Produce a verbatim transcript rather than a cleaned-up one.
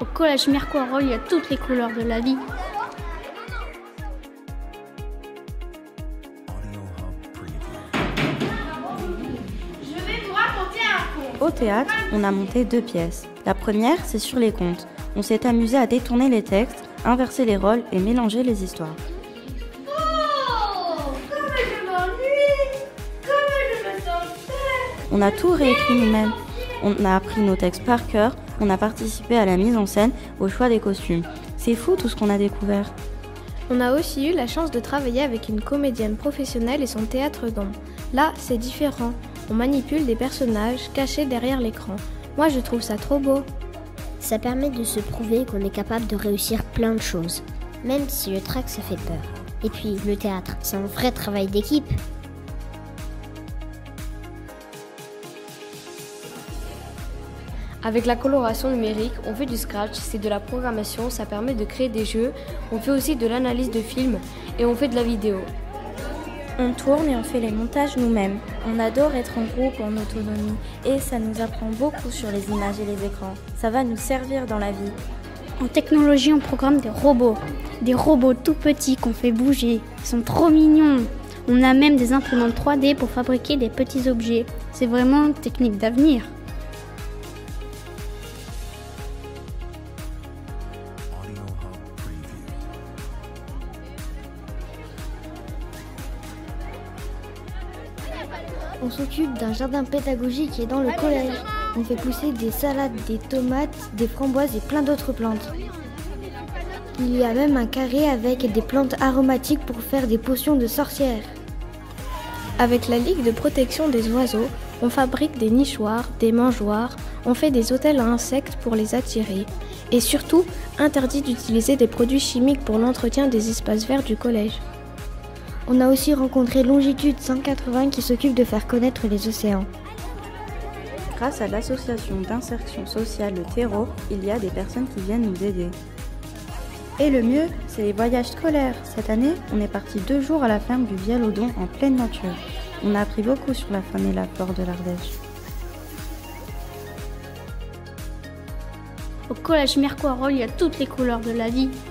Au collège Mercoirol, il y a toutes les couleurs de la vie. Je vais vous raconter un conte. Au théâtre, on a monté deux pièces. La première, c'est sur les contes. On s'est amusé à détourner les textes, inverser les rôles et mélanger les histoires. Oh, comme je m'ennuie, comme je me sens seule. On a tout réécrit nous-mêmes. On a appris nos textes par cœur, on a participé à la mise en scène, au choix des costumes. C'est fou tout ce qu'on a découvert. On a aussi eu la chance de travailler avec une comédienne professionnelle et son théâtre d'ombre. Là, c'est différent. On manipule des personnages cachés derrière l'écran. Moi, je trouve ça trop beau. Ça permet de se prouver qu'on est capable de réussir plein de choses, même si le trac ça fait peur. Et puis, le théâtre, c'est un vrai travail d'équipe. Avec la coloration numérique, on fait du scratch, c'est de la programmation, ça permet de créer des jeux. On fait aussi de l'analyse de films et on fait de la vidéo. On tourne et on fait les montages nous-mêmes. On adore être en groupe, en autonomie, et ça nous apprend beaucoup sur les images et les écrans. Ça va nous servir dans la vie. En technologie, on programme des robots. Des robots tout petits qu'on fait bouger. Ils sont trop mignons. On a même des imprimantes trois D pour fabriquer des petits objets. C'est vraiment une technique d'avenir. On s'occupe d'un jardin pédagogique qui est dans le collège. On fait pousser des salades, des tomates, des framboises et plein d'autres plantes. Il y a même un carré avec des plantes aromatiques pour faire des potions de sorcières. Avec la Ligue de protection des oiseaux, on fabrique des nichoirs, des mangeoires, on fait des hôtels à insectes pour les attirer. Et surtout, interdit d'utiliser des produits chimiques pour l'entretien des espaces verts du collège. On a aussi rencontré Longitude cent quatre-vingts qui s'occupe de faire connaître les océans. Grâce à l'association d'insertion sociale Le Terreau, il y a des personnes qui viennent nous aider. Et le mieux, c'est les voyages scolaires. Cette année, on est parti deux jours à la ferme du Vialodon en pleine nature. On a appris beaucoup sur la faune et la flore de l'Ardèche. Au collège Mercoirol, il y a toutes les couleurs de la vie.